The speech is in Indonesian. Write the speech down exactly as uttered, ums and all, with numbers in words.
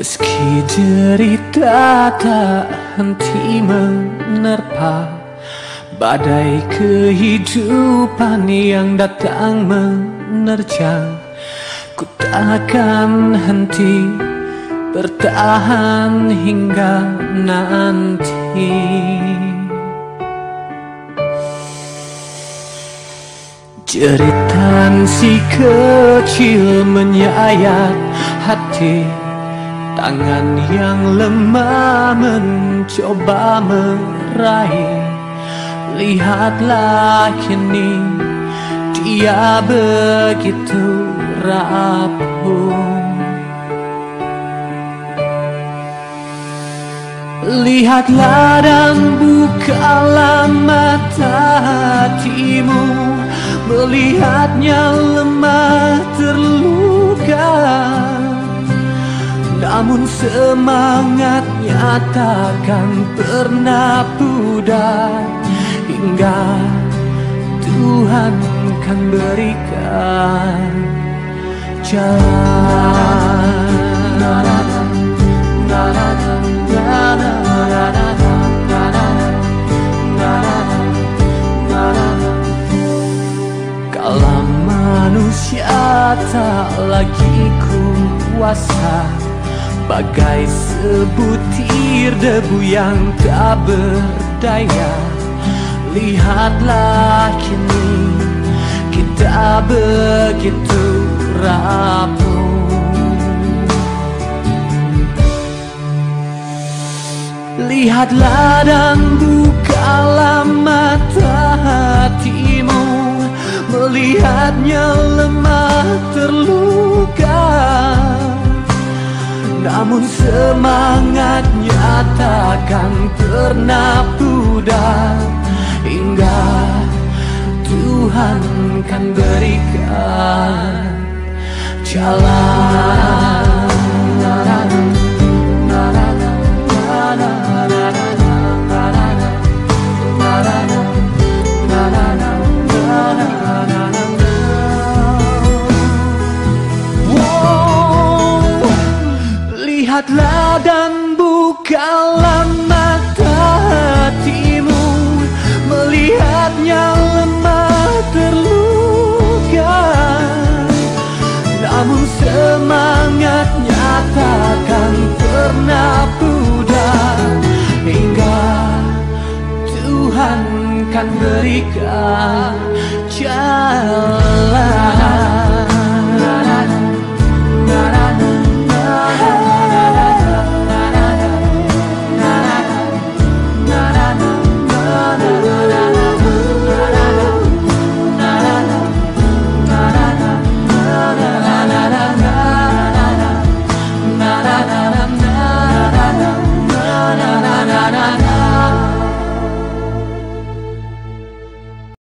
Meski derita tak henti menerpa, badai kehidupan yang datang menerjang, ku takkan henti bertahan hingga nanti. Jeritan si kecil menyayat hati, tangan yang lemah mencoba meraih. Lihatlah kini dia begitu rapuh. Lihatlah dan bukalah mata hatimu, melihatnya lemah terluka, namun semangatnya takkan pernah pudar, hingga Tuhan kan berikan jalan. Kala manusia tak lagi kuasa, bagai sebutir debu yang tak berdaya. Lihatlah kini kita begitu rapuh. Lihatlah dan bukalah mata hatimu, melihatnya lemah terluka, namun semangatnya takkan pernah pudar, hingga Tuhan kan berikan jalan. Lihatlah dan bukalah mata hatimu, melihatnya lemah terluka, namun semangatnya takkan pernah pudar, hingga Tuhan kan berikan jalan.